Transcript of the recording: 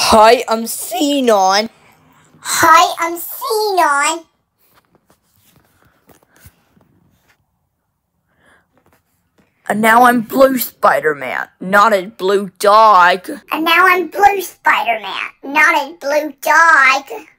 Hi, I'm Xenon. Hi, I'm Xenon. And now I'm Blue Spider-Man, not a blue dog. And now I'm Blue Spider-Man, not a blue dog.